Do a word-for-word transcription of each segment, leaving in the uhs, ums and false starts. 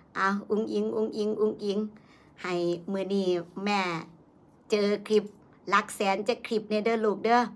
อ้าวอุ้งอิงอุ้งอิงอุ้งอิงให้มื้อนี้แม่เจอคลิปหลักแสนจะคลิปเนี่ยเด้อลูกเด้อ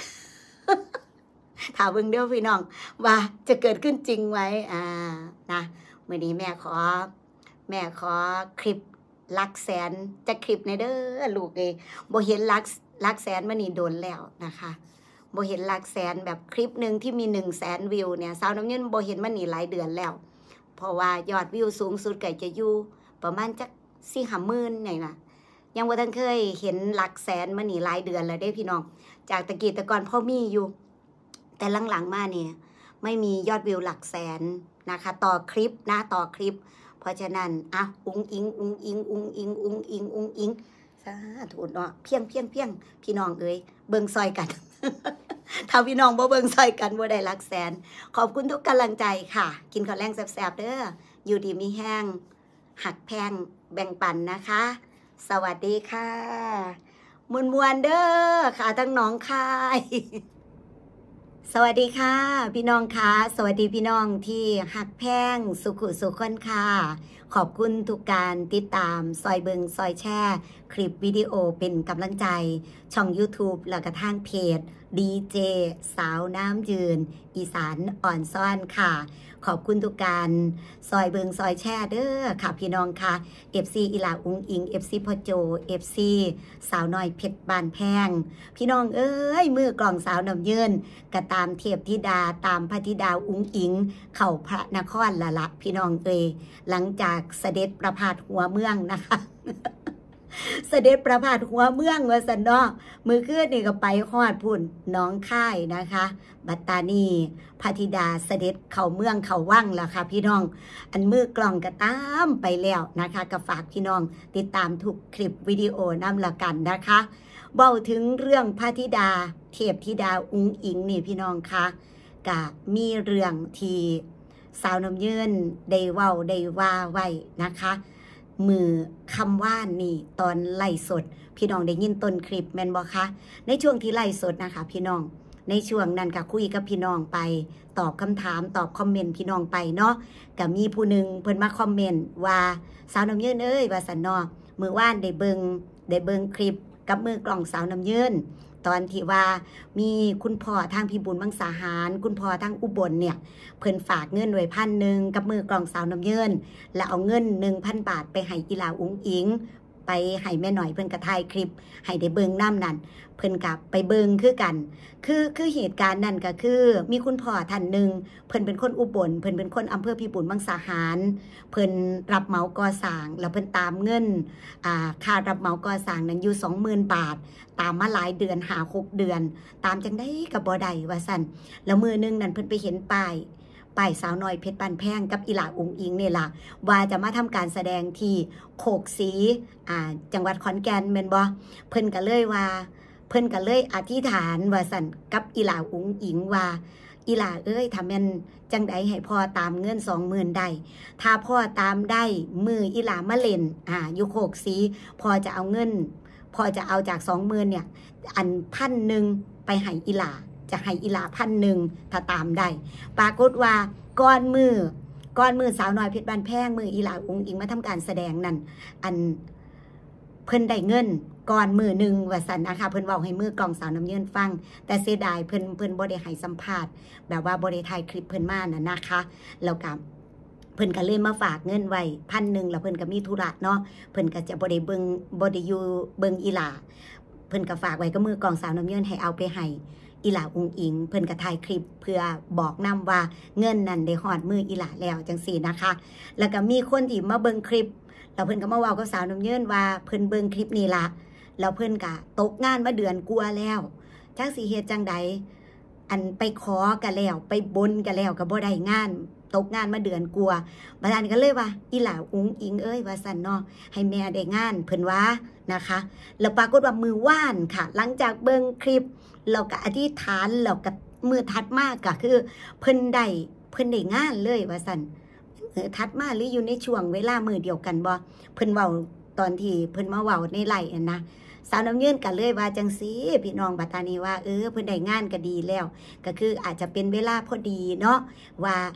ถามเบิ่งเด้อพี่น้องว่าจะเกิดขึ้นจริงไหมอ่านะมื้อนี้แม่ขอแม่ขอคลิปหลักแสนจะคลิปในเด้อลูกเอ้ยบ่เห็นหลักหลักแสนมานี่โดนแล้วนะคะบ่เห็นหลักแสนแบบคลิปหนึ่งที่มีหนึ่งแสนวิวเนี่ยสาวน้ำเงินบ่เห็นมานี่หลายเดือนแล้วเพราะว่ายอดวิวสูงสุดก็จะอยู่ประมาณจัก สี่ห้าหมื่นนี่นะยังบ่ทันเคยเห็นหลักแสนมานี่หลายเดือนแล้วเด้พี่น้องจากตะกี้ตะก่อนพ่อมีอยู่แต่หลังๆมาเนี่ยไม่มียอดวิวหลักแสนนะคะต่อคลิปนะต่อคลิปเพราะฉะนั้นอ่ะอุ้งอิงอุ้งอิงอุ้งอิงอุ้งอิงอุ้งอิงสาธุเนาะเพียงเพียงเพียงพี่น้องเอ้ยเบิ่งซอยกัน ถ้าพี่น้องบ่เบิ่งซอยกันบ่ได้หลักแสนขอบคุณทุกกำลังใจค่ะกินข้าวแรงแซ่บๆเด้ออยู่ดีมีแห้งหักแพงแบ่งปันนะคะ สวัสดีค่ะมวลมวลเด้อค่ะทั้งน้องค่าย สวัสดีค่ะพี่น้องค่ะสวัสดีพี่น้องที่หักแพงสุขุสุขคนค่ะขอบคุณทุกการติดตามซอยเบิงซอยแช่คลิปวิดีโอเป็นกำลังใจช่อง YouTube แล้วก็ทางเพจ ดี เจ สาวน้ำยืนอีสานอ่อนซ่อนค่ะขอบคุณทุกการซอยเบิงซอยแช่เด้อค่ะพี่น้องค่ะ เอฟ ซี อีหลาอุ้งอิง เอฟ ซี พ่อโจ เอฟ ซี สาวน้อยเพชรบานแพงพี่น้องเอ้ยมือกล่องสาวน้ำยืนกระตามเทพธิดาตามพระธิดาอุ้งอิงเข่าพระนครละละพี่น้องเอ้ยหลังจากเสด็จประพาสหัวเมืองนะคะ เสด็จประพาสหัวเมืองว่าสันเนาะมือขึ้นนี่ก็ไปฮอดพุ่นน้องค่ายนะคะบัตตานีพระธิดาเสด็จเข้าเมืองเข้าวังแล้วค่ะพี่น้องอันมือกล่องก็ตามไปแล้วนะคะก็ฝากพี่น้องติดตามทุกคลิปวิดีโอนำละกันนะคะเบ้าถึงเรื่องพระธิดาเทพธิดาอุ้งอิงนี่พี่น้องคะก็มีเรื่องที่สาวน้ำยืนได้เว้าได้ว่าไว้นะคะมือคำว่านี่ตอนไล่สดพี่น้องได้ยินต้นคลิปแม่นบ่คะในช่วงที่ไล่สดนะคะพี่น้องในช่วงนั้นก็คุยกับพี่น้องไปตอบคำถามตอบคอมเมนต์พี่น้องไปเนาะก็มีผู้หนึ่งเพิ่นมาคอมเมนต์ว่าสาวน้ำยืนเอ้ยว่าสันเนาะมือว่านได้เบิงได้เบิงคลิปกับมือกล่องสาวน้ำยืนตอนที่ว่ามีคุณพ่อทางพี่บุญมังสาหารคุณพ่อทางอุบลเนี่ยเพิ่นฝากเงินไว้พันหนึ่งกับมือกล่องสาวน้ำยืนแล้วเอาเงิน หนึ่งพัน บาทไปให้อีหลาอุ้งอิงไปให้แม่หน่อยเพิ่นกระถ่ายคลิปให้ได้เบิงน้ำนั่นเพิ่นกับไปเบิงคือกันคือคือเหตุการณ์นั่นก็คือมีคุณพ่อท่านหนึ่งเพิ่นเป็นคนอุบลเพิ่นเป็นคนอำเภอพิบูลมังสาหารเพิ่นรับเหมาก่อสร้างแล้วเพิ่นตามเงินอ่าค่ารับเหมาก่อสร้างนั้นอยู่ สองหมื่น บาทตามมาหลายเดือนหาหกเดือนตามจังได้กับบ่ได้ว่าซั่นแล้วมือนึงนั่นเพิ่นไปเห็นป้ายป้ายสาวน้อยเพชรปานแพงกับอีหลาอุ้งอิงนี่ล่ะว่าจะมาทำการแสดงที่โคกศรีอ่าจังหวัดขอนแก่นแม่นบ่เพิ่นก็เลยว่าเพิ่นก็เลยอธิษฐานว่าสั่นกับอีหลาอุ้งอิงว่าอีหลาเอ้ยถ้าแม่นจังใดให้พ่อตามเงิน สองหมื่น ได้ถ้าพ่อตามได้มืออีหลามาเล่นอ่าอยู่โคกศรีพ่อจะเอาเงินพ่อจะเอาจาก สองหมื่น เนี่ยอันพันหนึ่งไปให้อีหลาจะให้อีหลาพันหนึ่งถ้าตามได้ปรากฏว่าก้อนมือก้อนมือสาวน้อยเพชรบานแพงมืออีหลาอุ้งอิงมาทำการแสดงนั่นอันเพิ่นได้เงินก่อนมือหนึ่งว่าสันนะคะเพิ่นเว้าให้มือกล่องสาวน้ำเยินฟังแต่เสียดายเพิ่นเพิ่นบ่ได้ให้สัมภาษณ์แบบว่าบ่ได้ถ่ายคลิปเพิ่นมาน่ะนะคะแล้วก็เพิ่นก็เลยมาฝากเงินไว้พันหนึ่งแล้วเพิ่นก็มีธุระเนาะเพิ่นก็จะบ่ได้เบิ่งบ่ได้อยู่เบิ่งอีหลาเพิ่นก็ฝากไว้กับมือกล่องสาวน้ำเยินให้เอาไปให้อีหลาอุ้งอิงเพิ่นก็ถ่ายคลิปเพื่อบอกนำว่าเงินนั้นได้ฮอดมืออีหลาแล้วจังซี่นะคะแล้วก็มีคนที่มาเบิ่งคลิปแล้วเพิ่นก็มาเว้ากับสาวน้ำเยินว่าเพิ่นเบิ่งคลิปนี้ล่ะแล้วเพิ่นก็ตกงานมาเดือนกว่าแล้วจักสิเฮ็ดจังใดอันไปขอกันแล้วไปบนกันแล้วก็บ่ได้งานตกงานมาเดือนกว่าบัดนั้นก็เลยว่าอีหลาอุ้งอิงเอ้ยว่าซั่นเนาะให้แม่ได้งานเพิ่นว่านะคะแล้วปรากฏว่ามือว่านค่ะหลังจากเบิ่งคลิปเราก็อธิษฐานแล้วก็มือถัดมาก็คือเพิ่นได้เพิ่นได้งานเลยว่าซั่นมือถัดมาหรืออยู่ในช่วงเวลามือเดียวกันบ่เพิ่นเว้าตอนที่เพิ่นมาเว้าในไลฟ์นะสาวน้ำเยินกันเลยว่าจังซี่พี่น้องบัดตานี้ว่าเออเพิ่นได้งานก็ดีแล้วก็คืออาจจะเป็นเวลาพอดีเนาะว่า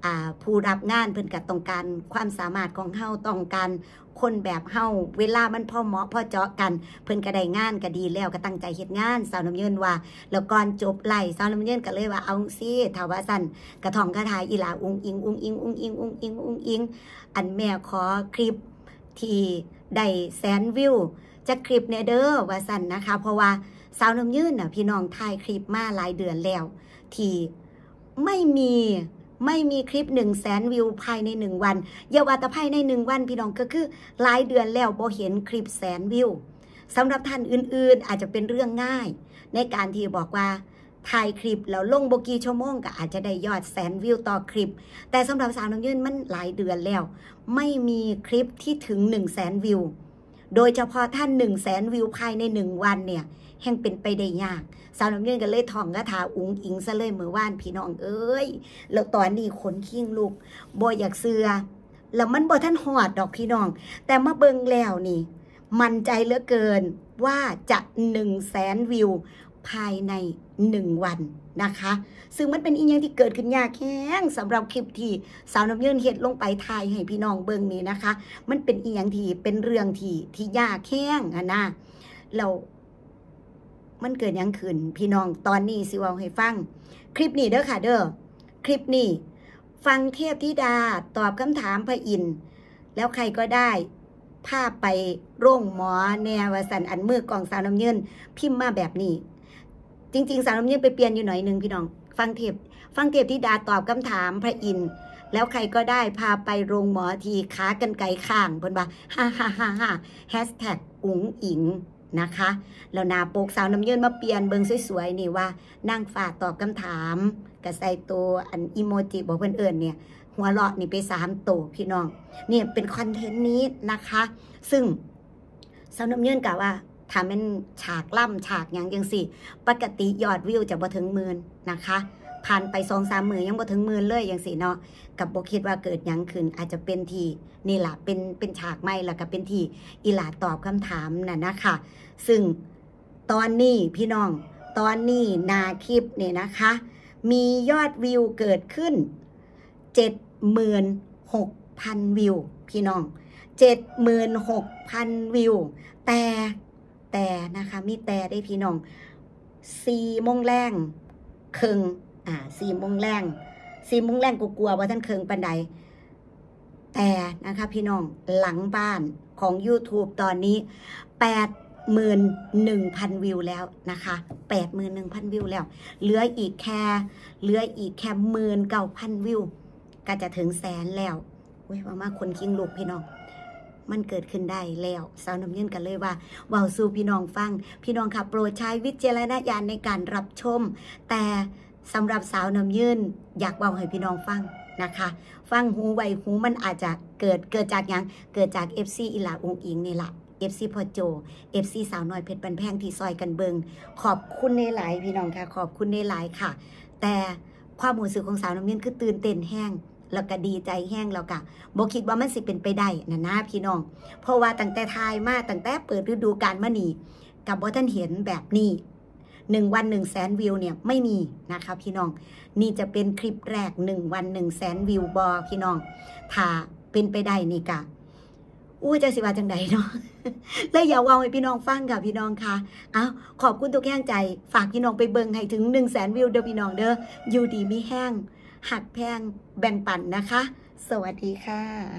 ผู้รับงานเพิ่นก็ต้องการความสามารถของเฮาต้องการคนแบบเฮาเวลามันพอเหมาะพอเจาะกันเพิ่นก็ได้งานก็ดีแล้วก็ตั้งใจเฮ็ดงานสาวน้ำเยินว่าแล้วก่อนจบไล่สาวน้ำเยินก็เลยว่าเอาซิถ้าว่าซั่นกระท่องคาถาอีหลาอุ้งอิงอุ้งอิงอุ้งอิงอุ้งอิงอุ้งอิงอันแม่ขอคลิปที่ได้แสนวิวจะคลิปแน่เด้อว่าซั่นนะคะเพราะว่าสาวน้ำเยินน่ะพี่น้องถ่ายคลิปมาหลายเดือนแล้วที่ไม่มีไม่มีคลิปหนึ่งแสนวิวภายในหนึ่งวันอย่าว่าแต่ภายในหนึ่งวันพี่น้องก็คือหลายเดือนแล้วบ่เห็นคลิปแสนวิวสำหรับท่านอื่นๆอาจจะเป็นเรื่องง่ายในการที่บอกว่าถ่ายคลิปแล้วลงบ่กี่ชั่วโมงก็อาจจะได้ยอดแสนวิวต่อคลิปแต่สำหรับสาวน้ำเยินมันหลายเดือนแล้วไม่มีคลิปที่ถึงหนึ่งแสนวิวโดยเฉพาะท่านหนึ่งแสนวิวภายในหนึ่งวันเนี่ยแห่งเป็นไปได้ยากสาวน้ำเงินกันเลยท่องคาถาอุ้งอิงซะเลยเมื่อวานพี่น้องเอ้ยแล้วตอนนี้ขนขิ้งลูกบ่อยากเสือแล้วมันบ่ท่านหอดดอกพี่น้องแต่มาเบิ่งแล้วนี่มั่นใจเหลือเกินว่าจะหนึ่งแสนวิวภายในหนึ่งวันนะคะซึ่งมันเป็นอีกอย่างที่เกิดขึ้นยากแค่งสำหรับคลิปที่สาวน้ำเงินเฮ็ดลงไปถ่ายให้พี่น้องเบิ่งนี่นะคะมันเป็นอีกอย่างที่เป็นเรื่องที่ที่ยากแค่งอะนะเรามันเกิดยังขึ้นพี่น้องตอนนี้สิว่าให้ฟังคลิปนี้เด้อค่ะเด้อคลิปนี้ฟังเทพธิดาตอบคำถามพระอินทร์แล้วใครก็ได้พาไปโรงหมอแนวสันอันมือกองสาวน้ำเงินพิมพ์มาแบบนี้จริงๆสาวน้ำเงินไปเปลี่ยนอยู่หน่อยนึงพี่น้องฟังเทพฟังเทพธิดาตอบคำถามพระอินทร์แล้วใครก็ได้พาไปโรงหมอทีขากันไกลข้างเพิ่นว่าฮ่าฮ่าฮ่าฮ่าแฮชแท็กอุ๋งอิงนะคะแล้วนาโปกสาวน้ำเยินมาเปลี่ยนเบิงสวยๆนี่ว่านั่งฝาตอบคำถามกับใส่ตัวอันอีโมจิบอกเพื่อนเอิญเนี่ยหัวเราะนี่ไปสามโตพี่น้องเนี่ยเป็นคอนเทนต์นี้นะคะซึ่งสาวน้ำเยินกล่าวว่าถ้าเป็นฉากล่ำฉากอย่างยังสิปกติยอดวิวจะบ่ถึงหมื่นนะคะผ่านไปสองสามหมื่นยังบ่ถึงหมื่นเลยอย่างสิเนาะกับบ่คิดว่าเกิดยังขึ้นอาจจะเป็นทีนี่แหละเป็นเป็นฉากใหม่แล้วก็เป็นทีอีหลาตอบคำถามน่ะนะคะซึ่งตอนนี้พี่น้องตอนนี้นาคลิปเนี่ยนะคะมียอดวิวเกิดขึ้น เจ็ดหมื่นหกพัน วิวพี่น้อง เจ็ดหมื่นหกพัน วิวแต่แต่นะคะมีแต่ได้พี่น้องสี่โมงแรงครึ่งอ่าสี่โมงแรงสี่โมงแรงกูกลัวว่าท่านเคิงปันใดแต่นะคะพี่น้องหลังบ้านของ YouTube ตอนนี้ แปดหมื่นหนึ่งพัน วิวแล้วนะคะ แปดหมื่นหนึ่งพัน วิวแล้วเหลืออีกแค่เหลืออีกแค่ หนึ่งหมื่นเก้าพัน วิวก็จะถึงแสนแล้วเว้ยว่ามาคนคิงลูกพี่น้องมันเกิดขึ้นได้แล้วสาวน้ำเงินกันเลยว่าว่าวสู่พี่น้องฟังพี่น้องค่ะโปรดใช้วิจารณญาณในการรับชมแต่สำหรับสาวน้ำยืนอยากเว้าให้พี่น้องฟังนะคะฟังหูไวหูมันอาจจะเกิดเกิดจากอย่างเกิดจาก เอฟ ซี อีหลาองอิงนี่แหละ เอฟ ซี พอโจ เอฟ ซี สาวน้อยเพชรบันแพงที่ซอยกันเบิงขอบคุณในหลายพี่น้องค่ะขอบคุณในหลายค่ะแต่ความรู้สึกของสาวน้ำยืนคือตื่นเต้นแห้งแล้วก็ดีใจแห้งแล้วก็บ่คิดว่ามันสิเป็นไปได้นะนะพี่น้องเพราะว่าตั้งแต่ทายมาตั้งแต่เปิดฤดูกาลมานี่กับบ่ท่านเห็นแบบนี้หนึ่งวันหนึ่งแสนวิวเนี่ยไม่มีนะคะพี่น้องนี่จะเป็นคลิปแรกหนึ่งวันหนึ่งแสนวิวบอพี่น้องถ้าเป็นไปได้นี่กะอู้จะสิว่าจังใดเนาะแล้วอย่าว่าให้พี่น้องฟังค่ะพี่น้องค่ะเอาขอบคุณทุกแห่งใจฝากพี่น้องไปเบิ่งให้ถึงหนึ่งแสนวิวเด้อพี่น้องเด้ออยู่ดีมีแห้งหักแพงแบ่งปันนะคะสวัสดีค่ะ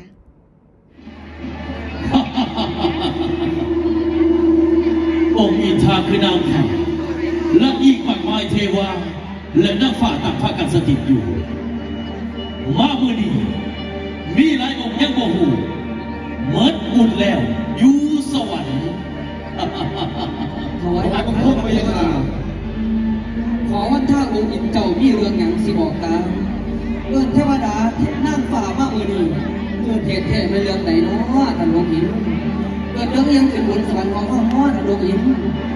องค์อินทราคือนางแผ่และอีกมากมายเทวาและนักฝ่าต่างพากันสถิตอยู่มาเมื่อนี้มีหลายองค์ยังบ่หูเมิดอุดแล้วอยู่สวรรค์ถวายบังคมพระยาค่ะขอวันท่าองค์อินเจ้ามีเรื่องหยังสิบอกตาเอิ้นเทวดาเทพนางฝ่ามาเมื่อนี้เกิดเหตุแท้ในเรื่องไหนเนาะท่านองค์อินเกิดเรื่องยังขึ้นบนสวรรค์ของพ่อพ่อท่านองค์อิน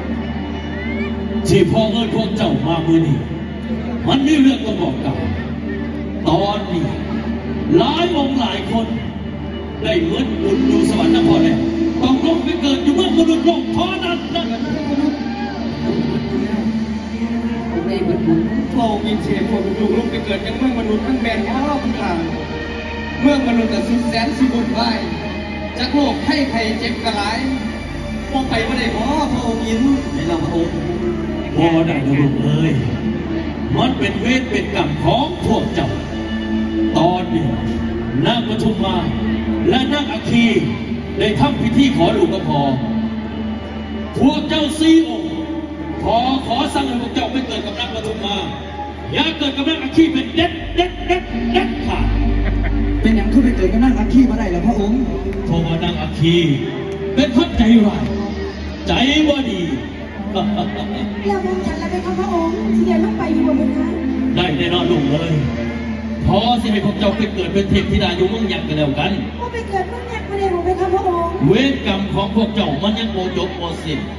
ที่พ่อเอิ้นพวกเจ้ามาเมื่อนี้มันมีเรื่องต้องบอกกันตอนนี้หลายองค์หลายคนได้เมิดอุดอยู่สวรรค์นครแล้วต้องลงไปเกิดอยู่เมืองมนุษย์โลกเท่านั้นนะผมได้เบิดบุญพระองค์อินเสียพวกลูกลูกไปเกิดยังเมืองมนุษย์ทั้งแบนพ่อพันทางเมืองมนุษย์แต่สุดแสนสิบุญไหวจากโลกให้ใครเจ็บกระไรมองไปว่าได้พ่อพระองค์อินในเราพระองค์พอได้ลูกเอ้ยมันเป็นเวทเป็นกรรมของพวกเจ้าตอนนี้นางปทุมมาและนางอัคคีได้ทำพิธีขอลูกกระพอพวกเจ้าสี่องค์ขอขอสั่งให้พวกเจ้าไม่เกิดกับนางปทุมมาอย่าเกิดกับนางอัคคีเป็นเด็ดเด็ดเด็ดเด็ดขาดเป็นอย่างที่ไปเกิดกับนางอัคคีมาได้แล้วพระองค์เพราะว่านางอัคคีเป็นคนใจร้ายใจบ่ดีเรามองฉันแล้วไปครับพระองค์ที่เดียวต้องไปอยู่บนนั้นได้แน่นอนลูกเลยพอสิให้พวกเจ้าไปเกิดเป็นเทพธิดาอยู่เมืองยักษ์กันแล้วกันว่าไปเกิดเมืองยักษ์มาเลยผมไปครับพระองค์เวรกรรมของพวกเจ้ามันยังโมจบโมสิ้น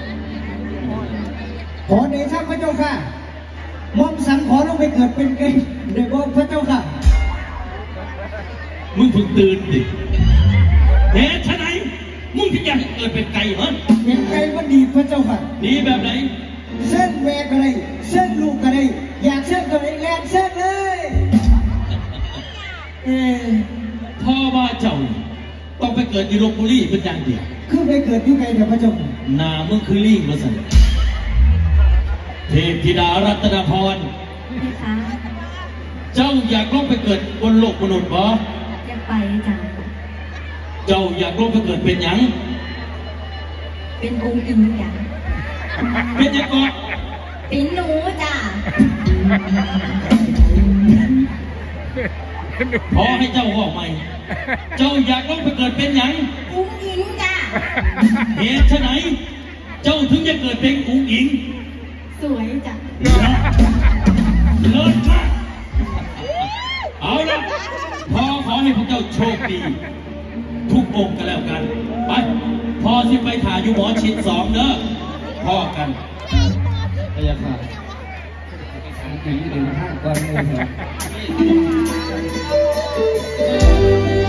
ขอเดชะพระเจ้าค่ะมอมสันขอลงไปเกิดเป็นไก่เด็กพระเจ้าค่ะมึงเพิ่งตื่นดิเหตุไฉนมึงถึงอยากเกิดเป็นไก่เหรอเป็นไก่มันดีพระเจ้าค่ะดีแบบไหนเส้นแหวกอะไรเส้นลูกอะไรอยากเส้นอะไรแรงเส้นเลยเออพ่อว่าเจ้าต้องไปเกิดอยู่ลพบุรีเป็นอย่างเดียวคือไปเกิดที่ไกลเถอะพระเจ้านามึงคือลิงมาสั่งเทพธิดารัตนพรเจ้าอยากลงไปเกิดบนโลกมนุษย์บ่อยากไปจ้ะเจ้าอยากลงไปเกิดเป็นหยังเป็นองค์อินอย่างเป็นยังก่อนเป็นหนูจ้ะพอให้เจ้าบอกใหม่เจ้าอยากลงไปเกิดเป็นหยังองค์อินจ้ะเหตุไฉนเจ้าถึงจะเกิดเป็นองค์อิงสวยจ้ะเลิศมากเอาละพอขอให้พวกเจ้าโชคดีทุกองค์กันแล้วกันไปพอสิไปถ่ายอยู่หมอชิดสองเด้อพ่อกันพยาค่ะถึงเดินทางก่อนเลย